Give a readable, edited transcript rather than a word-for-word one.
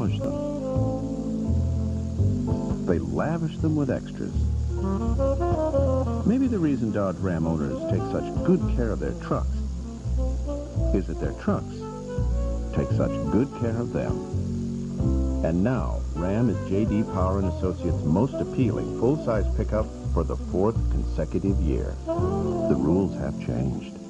polish them. They lavish them with extras. Maybe the reason Dodge Ram owners take such good care of their trucks is that their trucks take such good care of them. And now, Ram is J.D. Power & Associates' most appealing full-size pickup for the 4th consecutive year. The rules have changed.